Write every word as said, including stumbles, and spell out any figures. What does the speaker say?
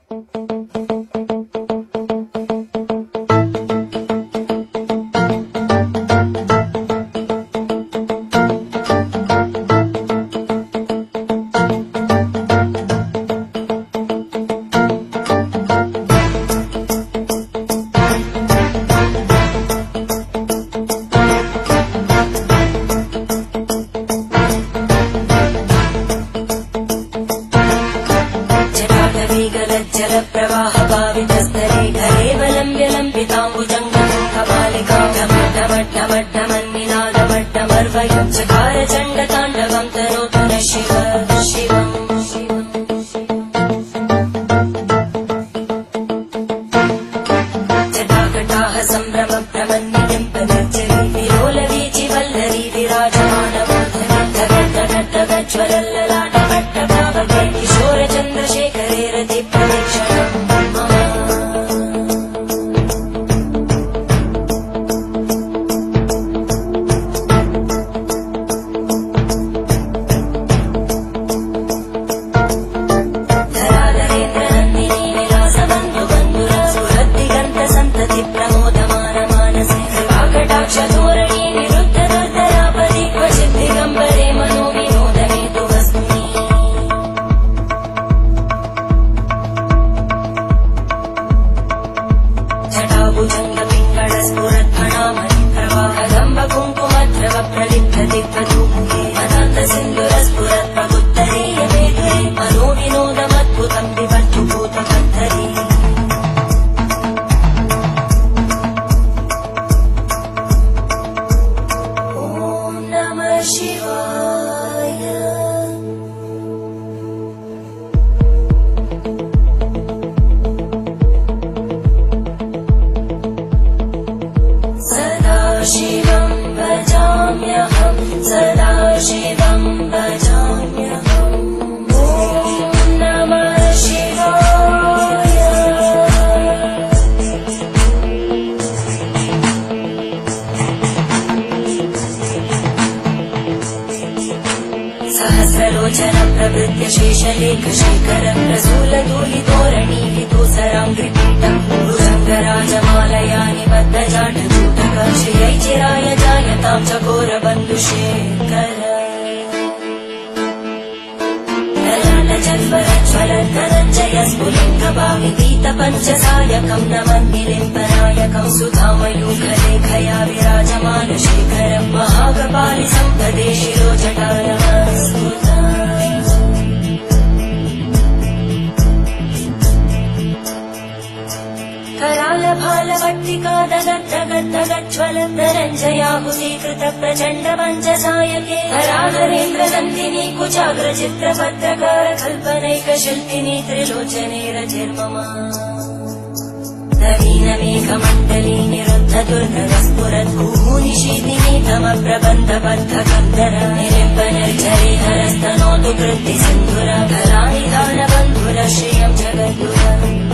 जलप्रवाहभावितस्तरे घरेवलम्ब्यलम्बिताम्बुजङ्गमूर्धमालिकामट्टमट्टमट्टमन्निनादमट्टमर्वयं चकार चण्डताण्डवं तनोतु न शिव शिवम् जटाकटाः सम्भ्रमभ्रमन्निलिम्पनर्जरी विलोलवीचिवल्लरी विराजमानमूर्धनि धगद्धगद्धगज्ज्वलल्ललाटपट्टभावगे किशोरचन्द्रशेखरे रतिप्रदक्षिणम् शिवं भजाम्यहं सदा शिवं भजाम्यहम् ॐ नमः शिवाय सहस्रलोचनं प्रवृत्य शेषलेखशेखरं रसूलधूलितोरणीलितोसराङ्घ्रिपीठं भुजङ्गराजमालया निबद्धजाढचूटक श्रियै चिराय जायतां चकोरबन्धुशेखर दयालजन्मरज्ज्वलद्धनञ्जय स्फुलिङ्गभावितीतपञ्चसायकं नमन्निलिम्पनायकं सुधामयूखलेखया विराजमानशेखरं महाकपालि सम्पदे शिरोजटानमस्कृता करालभालभट्टिका दगद्धगद्धगज्ज्वलद्धनञ्जयाहुतीकृत प्रचण्ड पञ्चसायके कराधरेन्द्रनन्दिनी कुचाग्रचित्रपत्रकार कल्पनैकशिल्पिनी त्रिलोचने रचिर्मम नवीनमेघमण्डली निरुद्धदुर्गस्फुरद्भूनिशीतिनी तमप्रबन्धबद्धकन्दर निलिम्बनिर्झरे हरस्तनोतु कृत्तिसिन्धुर कलानिधानबन्धुर श्रियं जगद्गुर